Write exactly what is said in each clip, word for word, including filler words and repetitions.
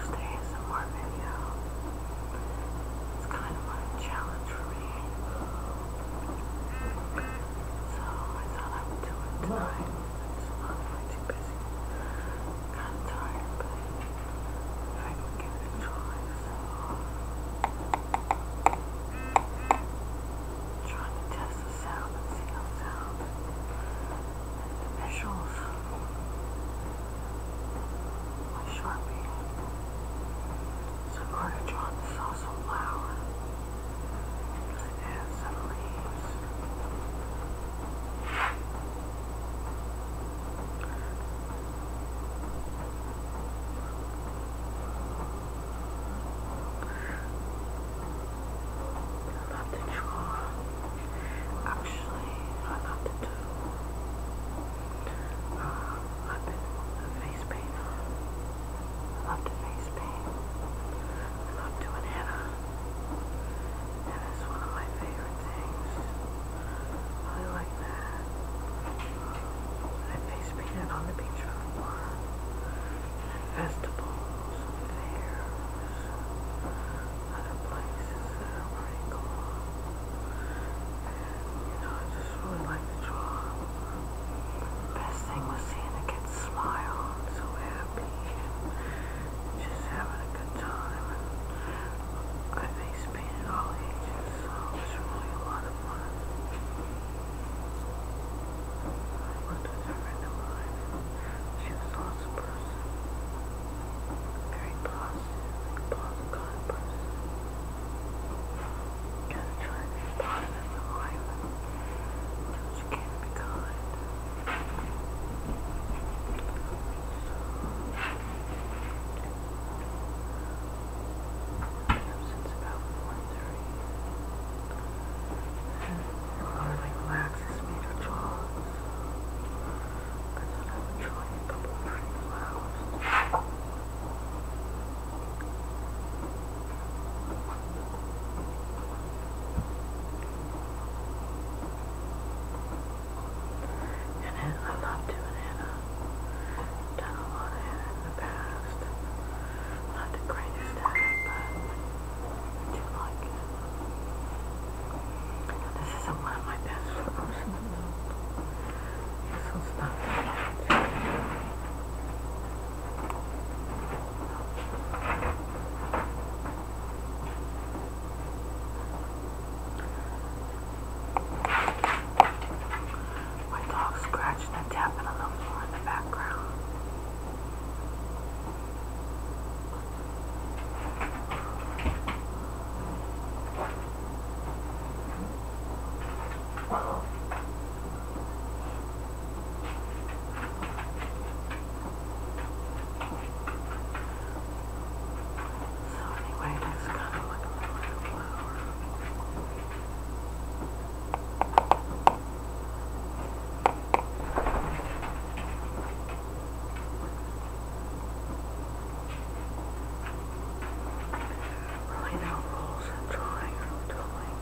first A S M R video. It's kind of a challenge for me. So I thought I would do it tonight. It's not really too busy. I'm kind of tired, but if I can give it a try, so trying to test the sound and see how it sounds. And the visuals. My Sharpie. So I've already drawn this also flower. It has some leaves. I love to draw. Actually, I love to do. Uh, I've been a face painter. I love to face paint. I love doing henna. And it's one of my favorite things. I really like that. I face painted on the beach before. At festivals, fairs, other places that are pretty cool. And, you know, I just really like to draw. The best thing was seeing the kids smile and so happy and just having a good time. And I face painted all ages, so it was really a lot of fun. I worked with a friend of mine. She was an awesome person. Very positive, like positive kind of person. Gotta try to be positive in life and do what you can to be kind. I've been up since about four thirty. And it really relaxes me to draw. I thought I would try a couple of pretty flowers. And then I love doing henna. I've done a lot of henna in the past. Not the greatest at it, but I do like it. This isn't one of my best flowers in the world. This one's not that bad. My dog's scratching and tapping on the floor in the background. So anyway, that's kind of like a little flower. Really no rules in drawing or doodling.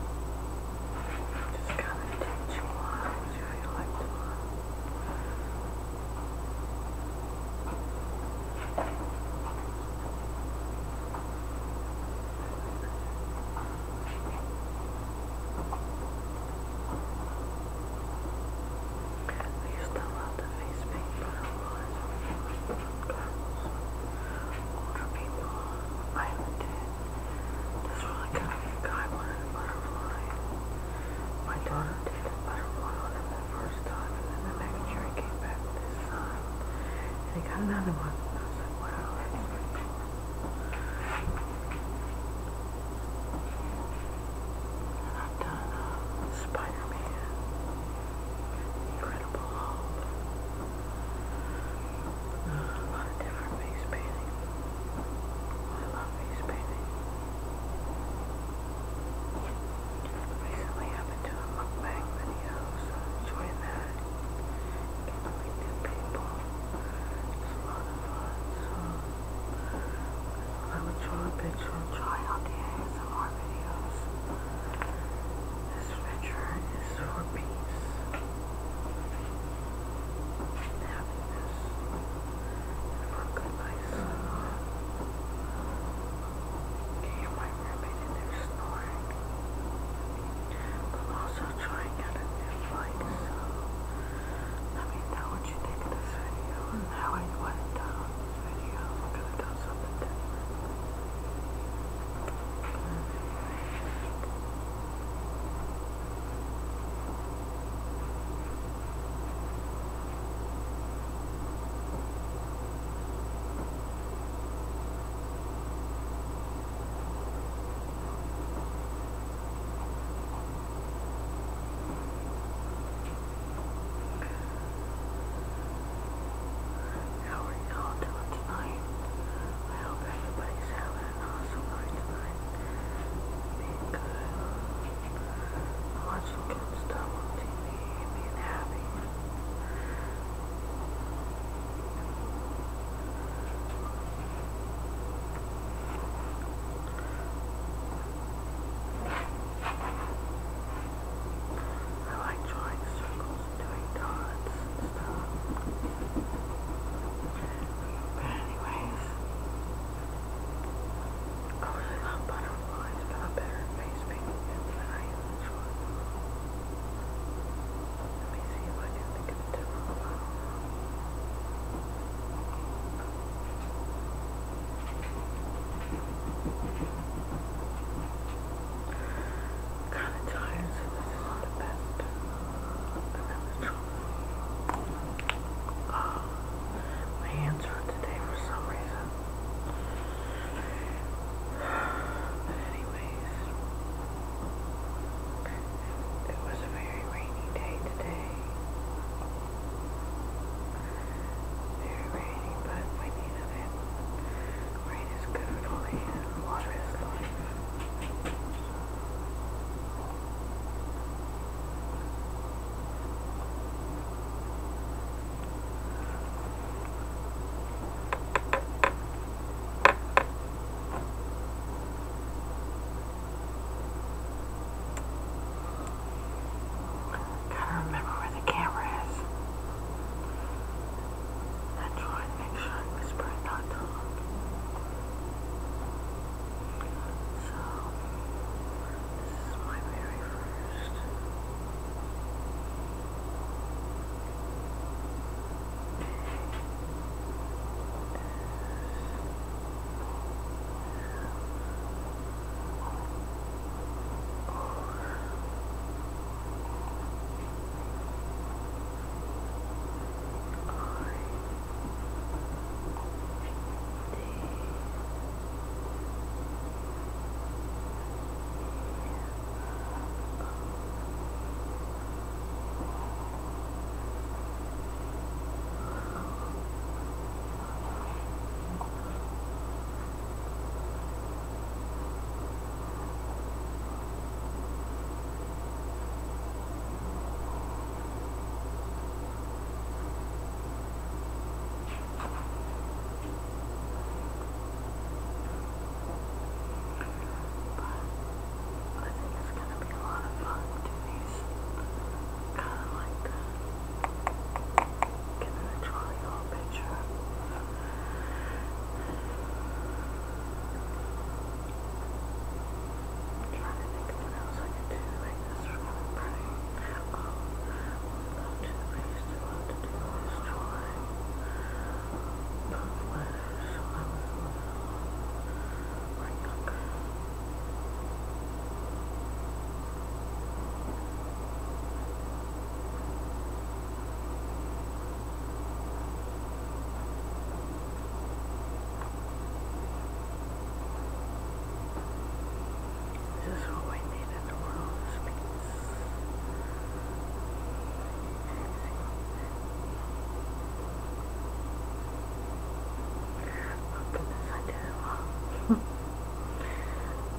Just kind of do what you want, what you feel like doing. I used to love to face paint butterflies on girls, older people. I even did. This really kind of a guy wanted a butterfly. My daughter did the butterfly on him the first time, and then the next year he came back with his son. And he got another one. And I was like, wow, that's pretty cool. And I've done uh, Spider-Man, Incredible Hulk, uh, a lot of different face painting. I love face painting. Recently I've been doing mukbang videos, so I'm enjoying that. Getting to meet new people. It's a lot of fun, so I would draw a picture and try out the A S M R videos. This picture is for peace, happiness, and for a good night's sleep.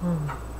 Hmm.